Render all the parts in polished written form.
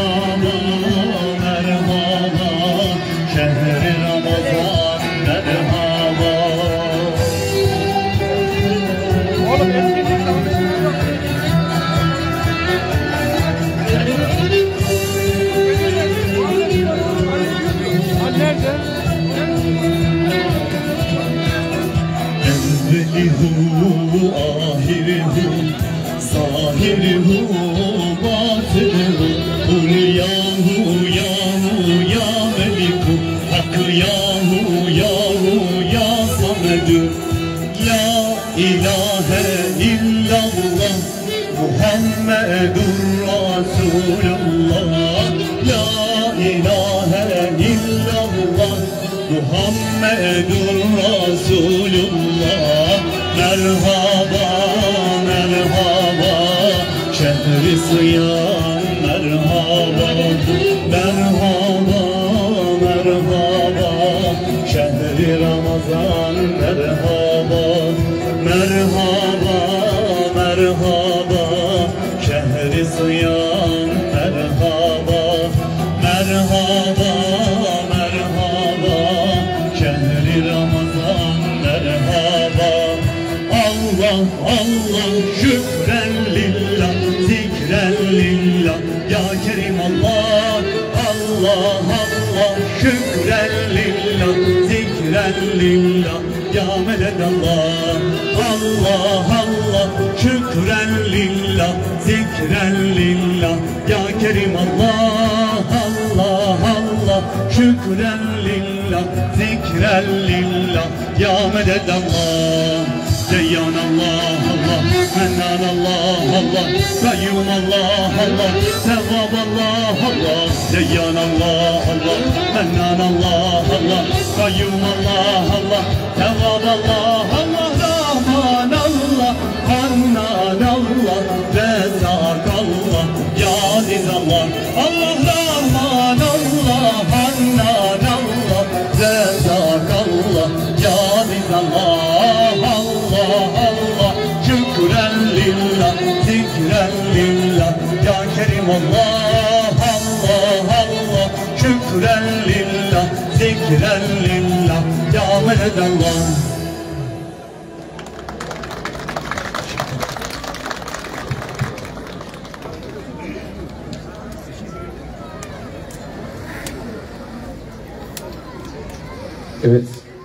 Evet,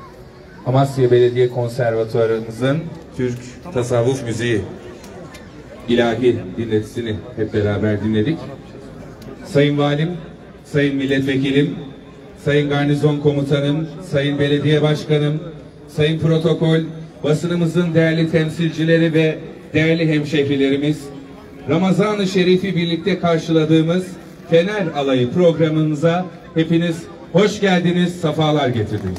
Amasya Belediye Konservatuvarımızın Türk Tasavvuf Müziği ilahi dinletisini hep beraber dinledik. Sayın Valim, Sayın Milletvekilim, Sayın Garnizon Komutanım, Sayın Belediye Başkanım, Sayın Protokol, basınımızın değerli temsilcileri ve değerli hemşehrilerimiz, Ramazan-ı Şerif'i birlikte karşıladığımız Fener Alayı programımıza hepiniz hoş geldiniz, sefalar getirdiniz.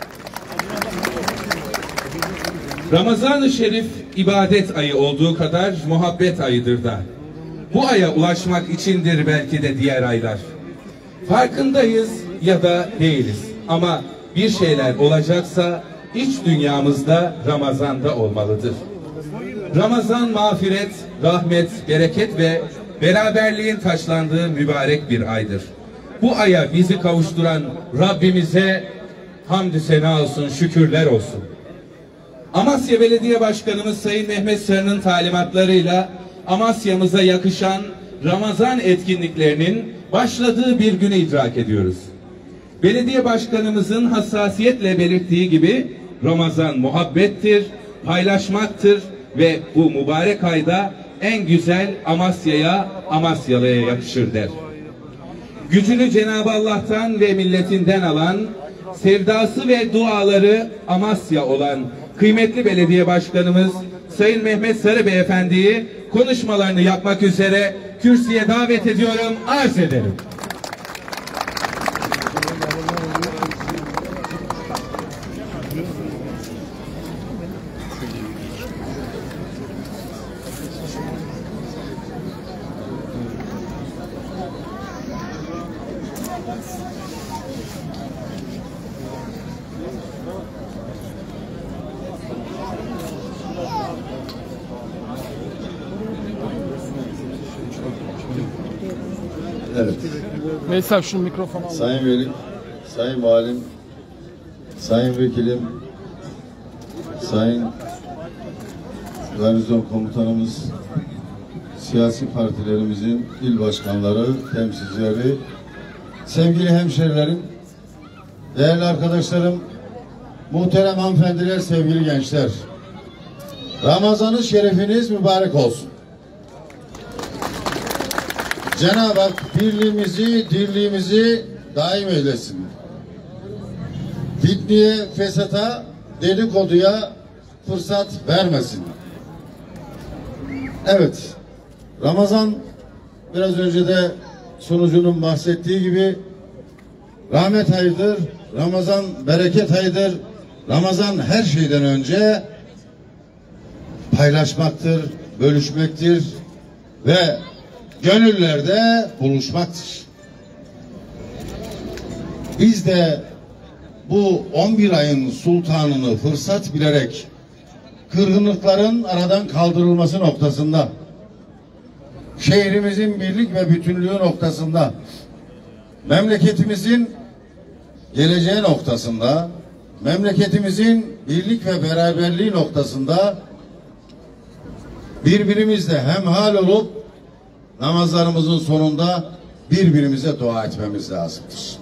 Ramazan-ı Şerif ibadet ayı olduğu kadar muhabbet ayıdır da. Bu aya ulaşmak içindir belki de diğer aylar. Farkındayız ya da değiliz. Ama bir şeyler olacaksa iç dünyamızda Ramazan'da olmalıdır. Ramazan mağfiret, rahmet, bereket ve beraberliğin taşlandığı mübarek bir aydır. Bu aya bizi kavuşturan Rabbimize hamdü sena olsun, şükürler olsun. Amasya Belediye Başkanımız Sayın Mehmet Sarı'nın talimatlarıyla Amasya'mıza yakışan Ramazan etkinliklerinin başladığı bir günü idrak ediyoruz. Belediye Başkanımızın hassasiyetle belirttiği gibi Ramazan muhabbettir, paylaşmaktır ve bu mübarek ayda en güzel Amasya'ya, Amasyalı'ya yakışır der. Gücünü Cenab-ı Allah'tan ve milletinden alan, sevdası ve duaları Amasya olan kıymetli belediye başkanımız Sayın Mehmet Sarı Beyefendi'yi konuşmalarını yapmak üzere kürsüye davet ediyorum, arz ederim. Evet. Veysel şu mikrofonu al. Sayın Velim, Sayın Valim, Sayın Vekilim, Sayın Garnizon Komutanımız, siyasi partilerimizin il başkanları, temsilcileri, sevgili hemşerilerim, değerli arkadaşlarım, muhterem hanımefendiler, sevgili gençler, Ramazan-ı Şerifiniz mübarek olsun. Cenab-ı Hak birliğimizi, dirliğimizi daim eylesin. Fitneye, fesata, dedikoduya fırsat vermesin. Evet, Ramazan biraz önce de sunucunun bahsettiği gibi rahmet ayıdır, Ramazan bereket ayıdır. Ramazan her şeyden önce paylaşmaktır, bölüşmektir ve gönüllerde buluşmaktır. Biz de bu 11 ayın sultanını fırsat bilerek kırgınlıkların aradan kaldırılması noktasında, şehrimizin birlik ve bütünlüğü noktasında, memleketimizin geleceği noktasında, memleketimizin birlik ve beraberliği noktasında birbirimizle hemhal olup namazlarımızın sonunda birbirimize dua etmemiz lazımdır.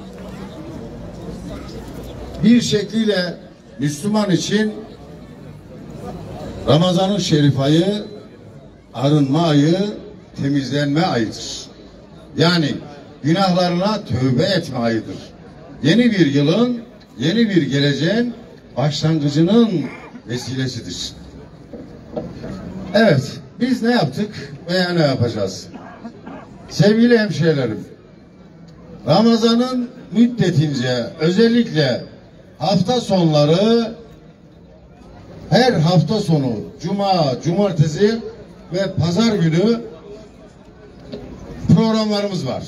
Bir şekliyle Müslüman için Ramazan-ı Şerif ayı arınma ayı, temizlenme ayıdır. Yani günahlarına tövbe etme ayıdır. Yeni bir yılın, yeni bir geleceğin başlangıcının vesilesidir. Evet, biz ne yaptık veya ne yapacağız? Sevgili hemşehrilerim, Ramazan'ın müddetince özellikle hafta sonları, her hafta sonu cuma, cumartesi ve pazar günü programlarımız var.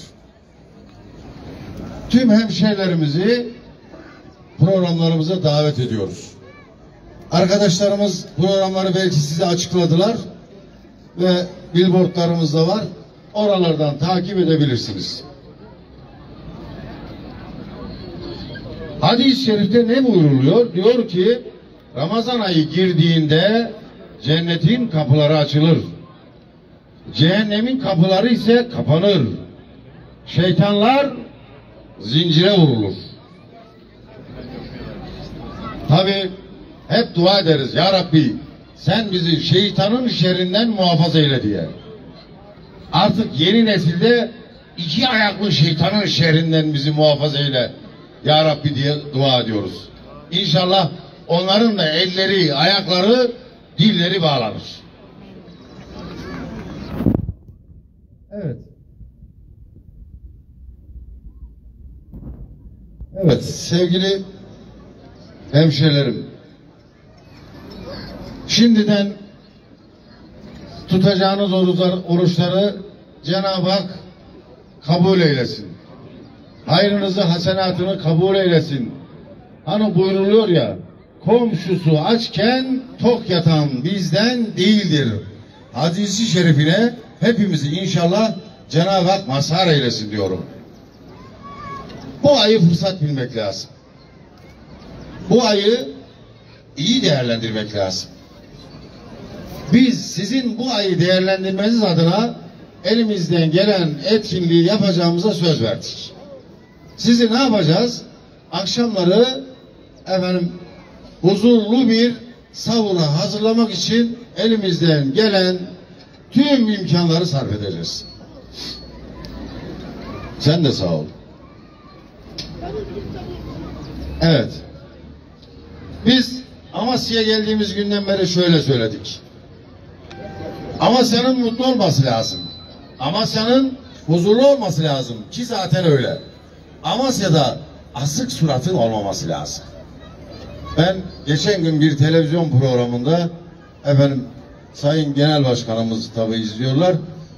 Tüm hemşehrilerimizi programlarımıza davet ediyoruz. Arkadaşlarımız programları belki size açıkladılar ve billboardlarımız da var. Oralardan takip edebilirsiniz. Hadis-i şerifte ne buyruluyor? Diyor ki Ramazan ayı girdiğinde cennetin kapıları açılır. Cehennemin kapıları ise kapanır. Şeytanlar zincire vurulur. Tabi hep dua ederiz. Ya Rabbi sen bizi şeytanın şerrinden muhafaza eyle diye. Artık yeni nesilde iki ayaklı şeytanın şerrinden bizi muhafaza eyle Ya Rabbi diye dua ediyoruz. İnşallah onların da elleri, ayakları, dilleri bağlanır. Evet. Evet sevgili hemşehrilerim, şimdiden tutacağınız oruçları Cenab-ı Hak kabul eylesin. Hayrınızı, hasenatını kabul eylesin. Hani buyruluyor ya, komşusu açken tok yatan bizden değildir. Hadisi şerifine hepimizi inşallah Cenab-ı Hak mazhar eylesin diyorum. Bu ayı fırsat bilmek lazım. Bu ayı iyi değerlendirmek lazım. Biz sizin bu ayı değerlendirmeniz adına elimizden gelen etkinliği yapacağımıza söz verdik. Sizi ne yapacağız? Akşamları huzurlu bir sahura hazırlamak için elimizden gelen tüm imkanları sarf edeceğiz. Sen de sağ ol. Evet. Biz Amasya'ya geldiğimiz günden beri şöyle söyledik. Amasya'nın mutlu olması lazım. Amasya'nın huzurlu olması lazım ki zaten öyle. Amasya'da asık suratın olmaması lazım. Ben geçen gün bir televizyon programında Sayın Genel Başkanımız tabi izliyorlar.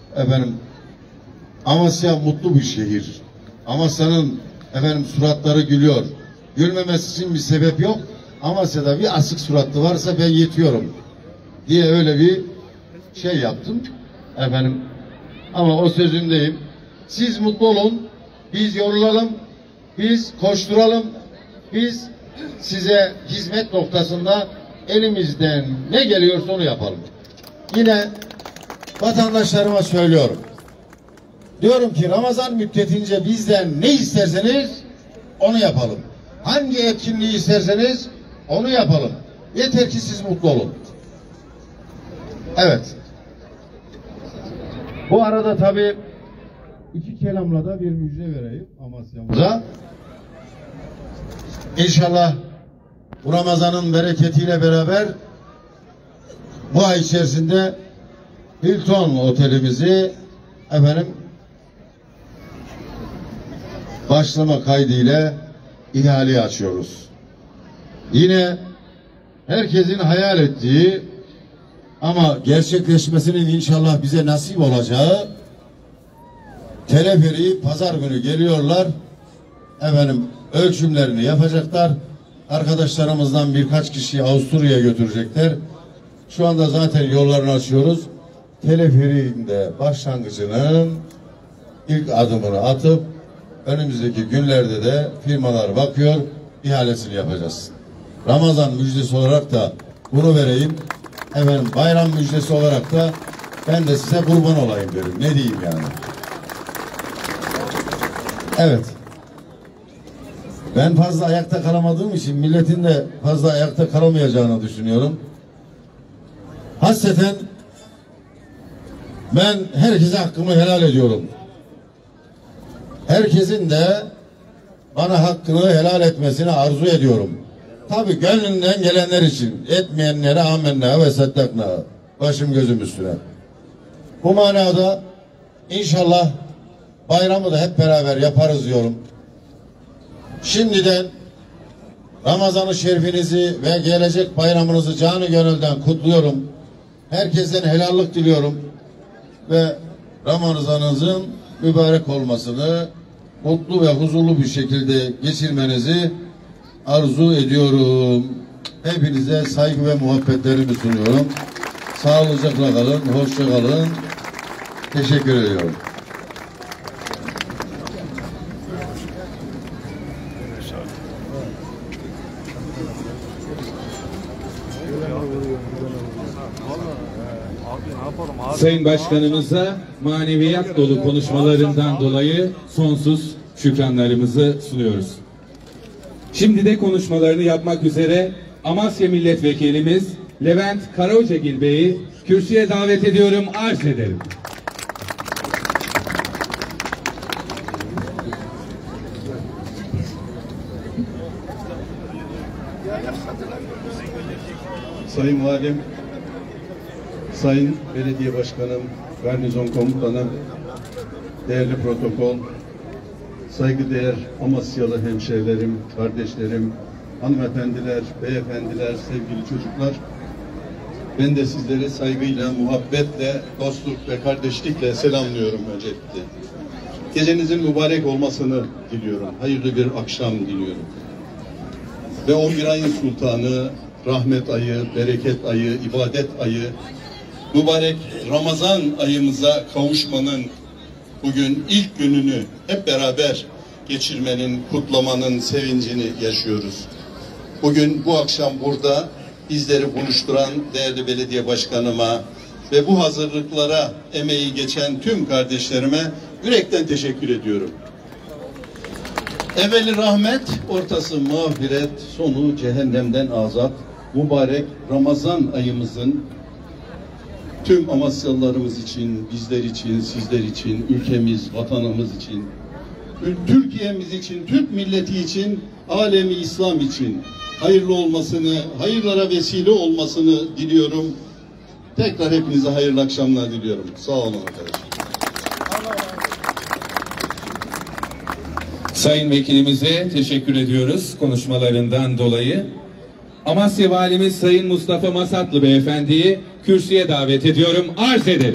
Amasya mutlu bir şehir. Amasya'nın suratları gülüyor. Gülmemesi için bir sebep yok. Amasya'da bir asık suratlı varsa ben yetiyorum diye öyle bir şey yaptım. Ama o sözümdeyim. Siz mutlu olun, biz yorulalım, biz koşturalım, biz size hizmet noktasında elimizden ne geliyorsa onu yapalım. Yine vatandaşlarıma söylüyorum. Diyorum ki Ramazan müddetince bizden ne isterseniz onu yapalım. Hangi etkinliği isterseniz onu yapalım. Yeter ki siz mutlu olun. Evet. Bu arada tabii iki kelamla da bir müjde vereyim Amasya'mıza. İnşallah bu Ramazan'ın bereketiyle beraber bu ay içerisinde Hilton otelimizi başlama kaydıyla ihaleye açıyoruz. Yine herkesin hayal ettiği ama gerçekleşmesinin inşallah bize nasip olacağı teleferiği pazar günü geliyorlar. Ölçümlerini yapacaklar. Arkadaşlarımızdan birkaç kişiyi Avusturya'ya götürecekler. Şu anda zaten yollarını açıyoruz. Teleferiğin de başlangıcının ilk adımını atıp önümüzdeki günlerde de firmalar bakıyor, ihalesini yapacağız. Ramazan müjdesi olarak da bunu vereyim. Bayram müjdesi olarak da ben de size kurban olayım derim. Ne diyeyim yani? Evet. Ben fazla ayakta kalamadığım için milletin de fazla ayakta kalamayacağını düşünüyorum. Hasreten ben herkese hakkımı helal ediyorum. Herkesin de bana hakkını helal etmesini arzu ediyorum. Tabii gönlünden gelenler için, etmeyenlere amenna ve saddakna. Başım gözüm üstüne. Bu manada inşallah bayramı da hep beraber yaparız diyorum. Şimdiden Ramazan-ı Şerifinizi ve gelecek bayramınızı canı gönülden kutluyorum. Herkesten helallik diliyorum. Ve Ramazanınızın mübarek olmasını, mutlu ve huzurlu bir şekilde geçirmenizi arzu ediyorum. Hepinize saygı ve muhabbetlerimi sunuyorum. Sağlıcakla kalın, hoşça kalın. Teşekkür ediyorum. Sayın Başkanımıza maneviyat dolu konuşmalarından dolayı sonsuz şükranlarımızı sunuyoruz. Şimdi de konuşmalarını yapmak üzere Amasya Milletvekilimiz Levent Karahocagil Bey'i kürsüye davet ediyorum, arz ederim. Sayın Valim, Sayın Belediye Başkanım, Garnizon Komutanım, değerli protokol, saygıdeğer Amasyalı hemşehrilerim, kardeşlerim, hanımefendiler, beyefendiler, sevgili çocuklar, ben de sizleri saygıyla, muhabbetle, dostluk ve kardeşlikle selamlıyorum öncelikle. Gecenizin mübarek olmasını diliyorum, hayırlı bir akşam diliyorum. Ve 11 ayın sultanı, rahmet ayı, bereket ayı, ibadet ayı, mübarek Ramazan ayımıza kavuşmanın bugün ilk gününü hep beraber geçirmenin, kutlamanın sevincini yaşıyoruz. Bugün bu akşam burada bizleri buluşturan değerli belediye başkanıma ve bu hazırlıklara emeği geçen tüm kardeşlerime yürekten teşekkür ediyorum. Evveli rahmet, ortası mağfiret, sonu cehennemden azat, mübarek Ramazan ayımızın tüm Amasyalılarımız için, bizler için, sizler için, ülkemiz, vatanımız için, Türkiye'miz için, Türk milleti için, alemi İslam için hayırlı olmasını, hayırlara vesile olmasını diliyorum. Tekrar hepinize hayırlı akşamlar diliyorum. Sağ olun arkadaşlar. Sayın Vekilimize teşekkür ediyoruz konuşmalarından dolayı. Amasya Valimiz Sayın Mustafa Masatlı Beyefendi'yi kürsüye davet ediyorum, arz ederim.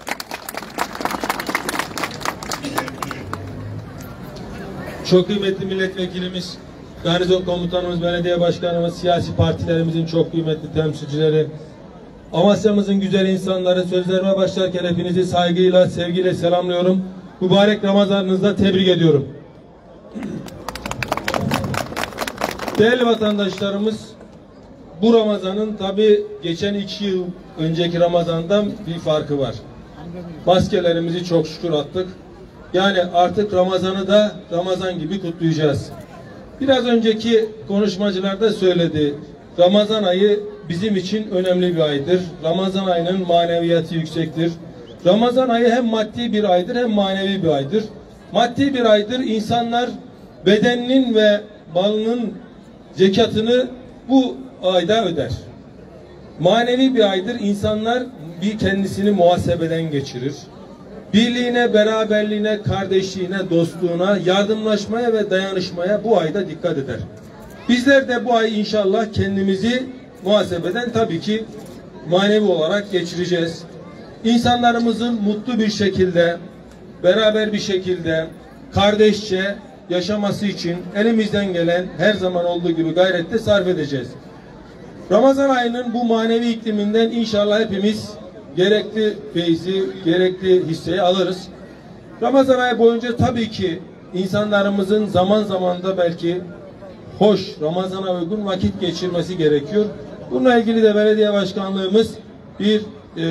Çok kıymetli milletvekilimiz, garnizon komutanımız, belediye başkanımız, siyasi partilerimizin çok kıymetli temsilcileri, Amasya'mızın güzel insanları, sözlerime başlarken hepinizi saygıyla, sevgiyle selamlıyorum. mübarek Ramazanınızda tebrik ediyorum. Değerli vatandaşlarımız, bu Ramazan'ın tabi geçen 2 yıl önceki Ramazan'dan bir farkı var. Maskelerimizi çok şükür attık. Yani artık Ramazan'ı da Ramazan gibi kutlayacağız. Biraz önceki konuşmacılar da söyledi. Ramazan ayı bizim için önemli bir aydır. Ramazan ayının maneviyatı yüksektir. Ramazan ayı hem maddi bir aydır hem manevi bir aydır. Maddi bir aydır. İnsanlar bedeninin ve malının zekatını bu ayda öder. Manevi bir aydır. İnsanlar bir kendisini muhasebeden geçirir. Birliğine, beraberliğine, kardeşliğine, dostluğuna, yardımlaşmaya ve dayanışmaya bu ayda dikkat eder. Bizler de bu ay inşallah kendimizi muhasebeden tabii ki manevi olarak geçireceğiz. İnsanlarımızın mutlu bir şekilde, beraber bir şekilde, kardeşçe yaşaması için elimizden gelen her zaman olduğu gibi gayrette sarf edeceğiz. Ramazan ayının bu manevi ikliminden inşallah hepimiz gerekli feyzi, gerekli hisseyi alırız. Ramazan ayı boyunca tabii ki insanlarımızın zaman zaman da belki hoş, Ramazan'a uygun vakit geçirmesi gerekiyor. Bununla ilgili de belediye başkanlığımız bir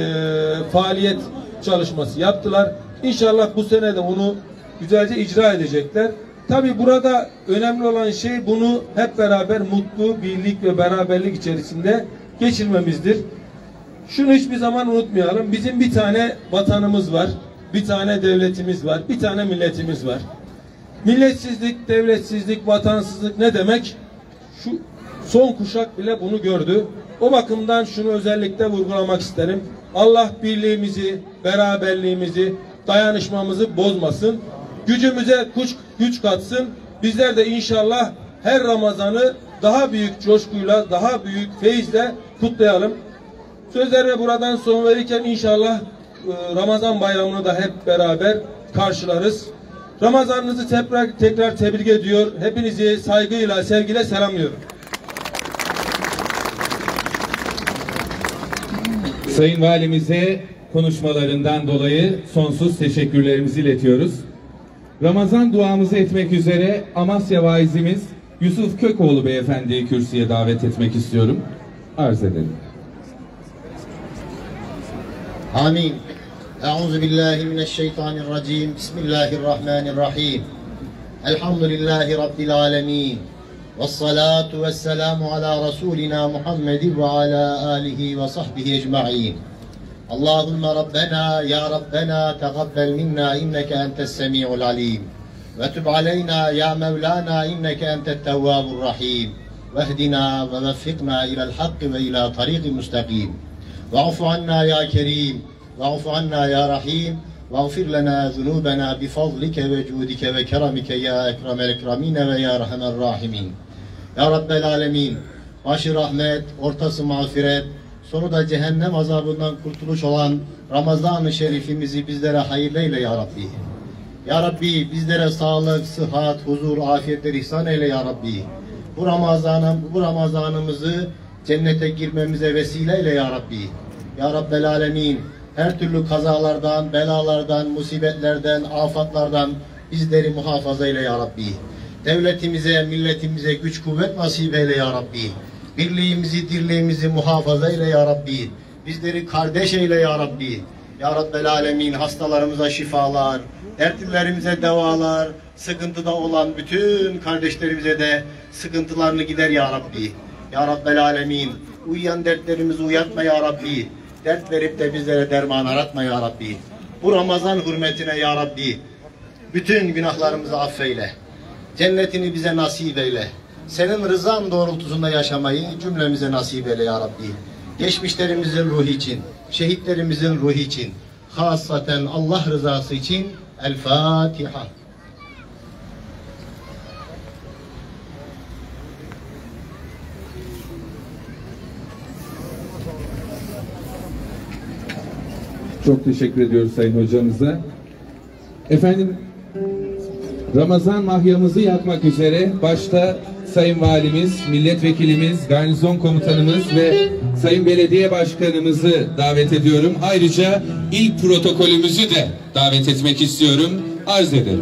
faaliyet çalışması yaptılar. İnşallah bu sene de onu güzelce icra edecekler. Tabii burada önemli olan şey bunu hep beraber mutlu, birlik ve beraberlik içerisinde geçirmemizdir. Şunu hiçbir zaman unutmayalım. Bizim bir tane vatanımız var, bir tane devletimiz var, bir tane milletimiz var. Milletsizlik, devletsizlik, vatansızlık ne demek? Şu son kuşak bile bunu gördü. O bakımdan şunu özellikle vurgulamak isterim. Allah birliğimizi, beraberliğimizi, dayanışmamızı bozmasın. Gücümüze güç katsın. Bizler de inşallah her Ramazan'ı daha büyük coşkuyla, daha büyük feyizle kutlayalım. Sözlerime buradan son verirken inşallah Ramazan bayramını da hep beraber karşılarız. Ramazanınızı tekrar tebrik ediyor. Hepinizi saygıyla, sevgiyle selamlıyorum. Sayın Valimize konuşmalarından dolayı sonsuz teşekkürlerimizi iletiyoruz. Ramazan duamızı etmek üzere Amasya Vaizimiz Yusuf Kökoğlu Beyefendi'yi kürsüye davet etmek istiyorum. Arz edelim. Amin. Euzubillahimineşşeytanirracim. Bismillahirrahmanirrahim. Elhamdülillahi Rabbil alemin. Vessalatu vesselamu ala Resulina Muhammedin ve ala alihi ve sahbihi ecma'in. Allahümme Rabbena ya Rabbena tegabbel minna inneke entes semi'ul alim. Ve tub aleyna ya Mevlana inneke entet tevvabur rahim. Vehdina ve veffikna ilal hakkı ve ila tariqi müstakim. Ve'fu anna ya Kerim. Ve'fu anna ya Rahim. Ve'gfir lana zunubena bifadlike ve cudike ve keramike ya ekremel ekramine ve ya erhamer rahimin. Ya Rabbel alemin. Başı rahmet, ortası mağfiret, sonu da cehennem azabından kurtuluş olan Ramazan-ı Şerifimizi bizlere hayırlı eyle ya Rabbi. Ya Rabbi bizlere sağlık, sıhhat, huzur, afiyetler ihsan eyle ya Rabbi. Bu Ramazanımızı cennete girmemize vesile eyle ya Rabbi. Ya Rabbel alemin. Her türlü kazalardan, belalardan, musibetlerden, afatlardan bizleri muhafaza eyle ya Rabbi. Devletimize, milletimize güç kuvvet nasip eyle ya Rabbi. Birliğimizi, dirliğimizi muhafaza eyle ya Rabbi. Bizleri kardeş eyle ya Rabbi. Ya Rabbel alemin, hastalarımıza şifalar, dertlilerimize devalar, sıkıntıda olan bütün kardeşlerimize de sıkıntılarını gider ya Rabbi. Ya Rabbel alemin, uyuyan dertlerimizi uyatma ya Rabbi. Dert verip de bizlere derman aratma ya Rabbi. Bu Ramazan hürmetine ya Rabbi bütün günahlarımızı affeyle. Cennetini bize nasip eyle. Senin rızan doğrultusunda yaşamayı cümlemize nasip eyle ya Rabbi. Geçmişlerimizin ruhu için, şehitlerimizin ruhu için, hasaten Allah rızası için El Fatiha. Çok teşekkür ediyoruz Sayın Hocamıza. Efendim, Ramazan mahyamızı yakmak üzere başta Sayın Valimiz, Milletvekilimiz, Garnizon Komutanımız ve Sayın Belediye Başkanımızı davet ediyorum. Ayrıca ilk protokolümüzü de davet etmek istiyorum. arz ederim.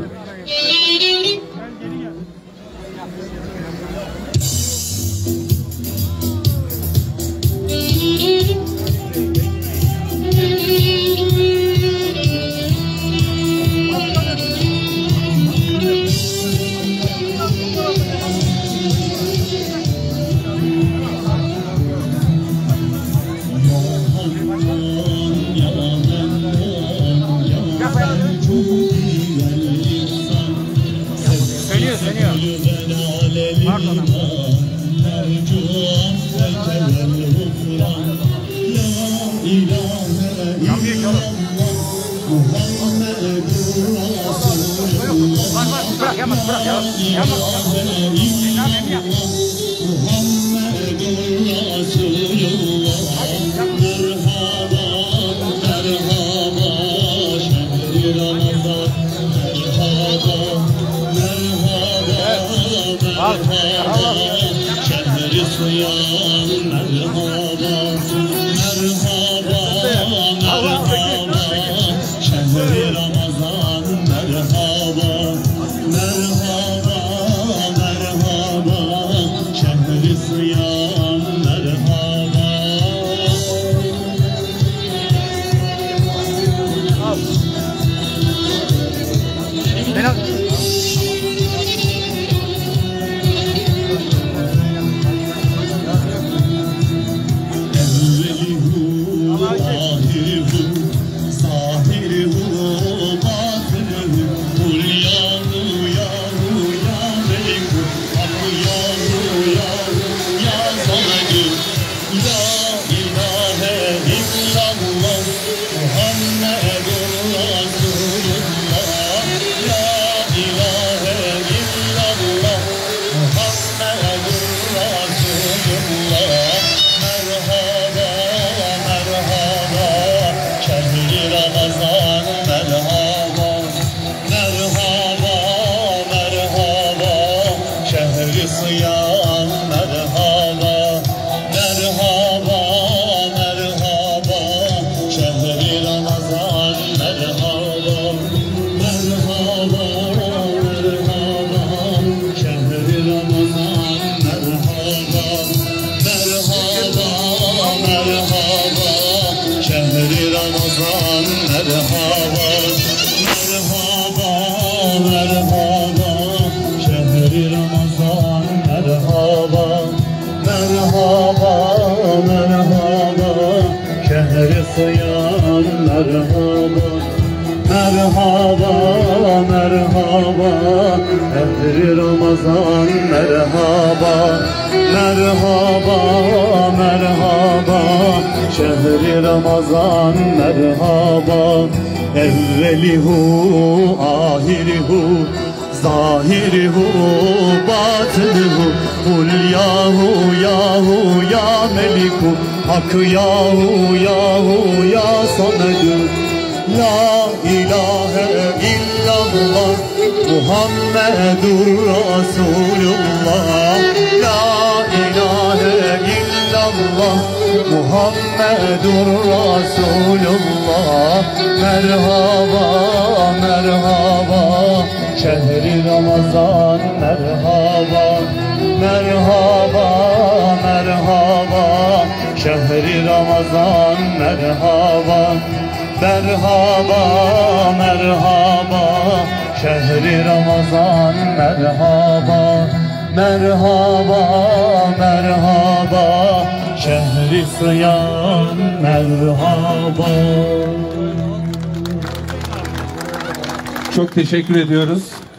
Çok teşekkür ediyoruz.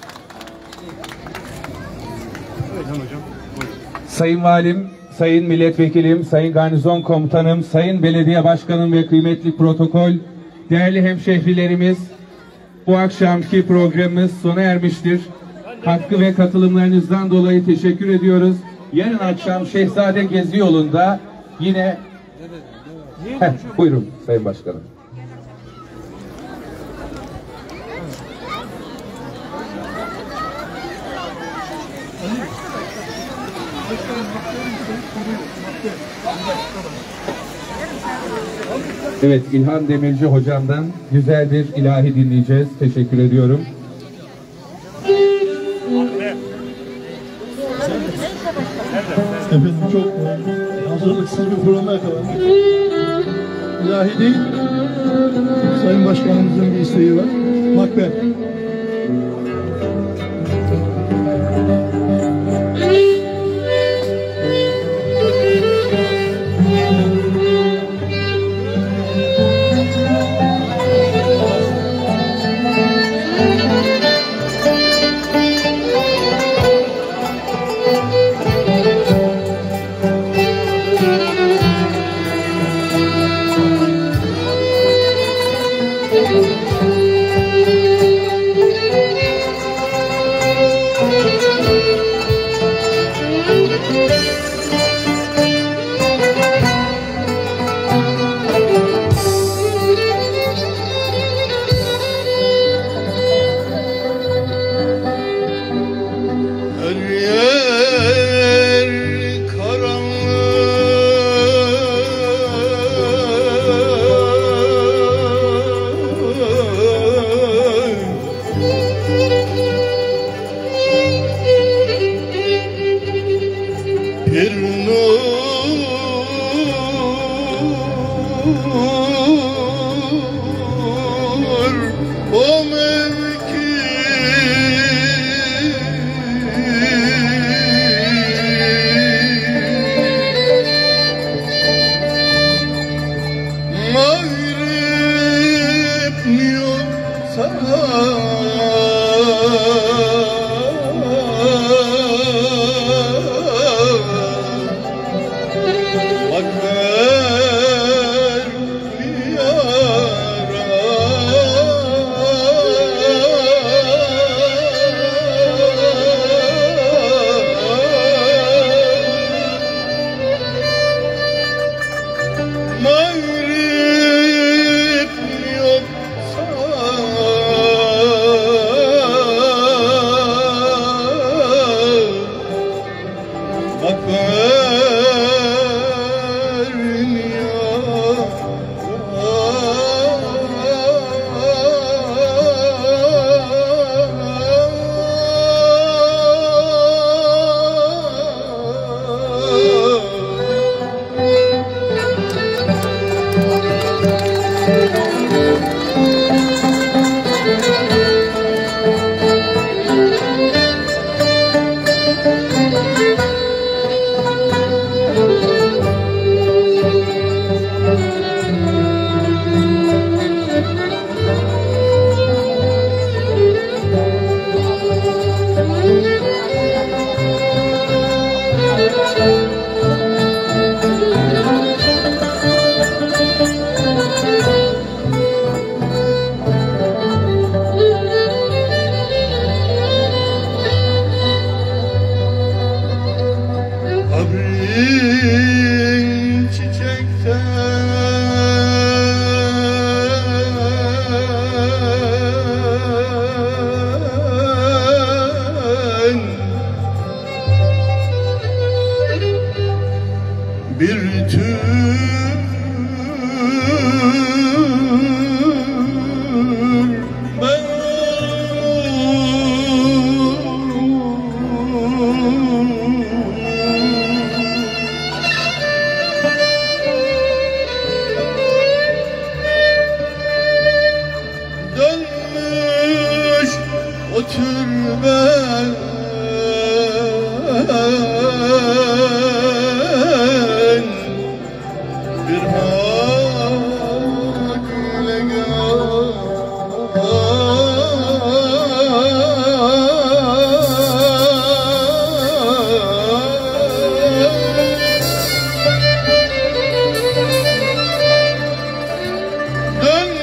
Sayın Valim, Sayın Milletvekilim, Sayın Garnizon Komutanım, Sayın Belediye Başkanım ve kıymetli protokol, değerli hemşehrilerimiz, bu akşamki programımız sona ermiştir. Hakkı ve katılımlarınızdan dolayı teşekkür ediyoruz. Yarın akşam Şehzade Gezi Yolu'nda yine... buyurun Sayın Başkanım. Evet, İlhan Demirci hocamdan güzel bir ilahi dinleyeceğiz. Teşekkür ediyorum. Efendim çok hazırlıksız bir programa yakalandık. İlahi değil, Sayın Başkanımızın bir isteği var. Makbel.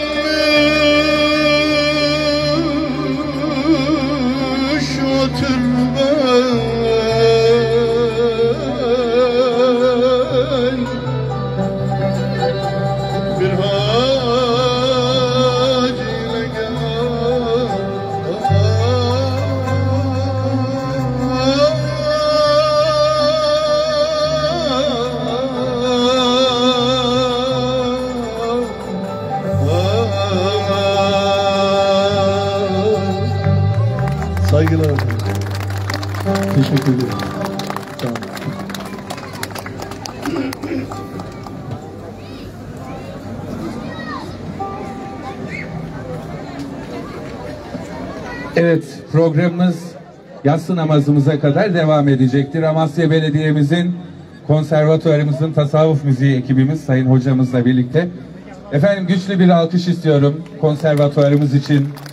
Türk Teşekkür ederim. Sağ olun. Evet, programımız yatsı namazımıza kadar devam edecektir. Amasya Belediye'mizin, konservatuarımızın tasavvuf müziği ekibimiz Sayın Hocamızla birlikte. Efendim güçlü bir alkış istiyorum konservatuarımız için.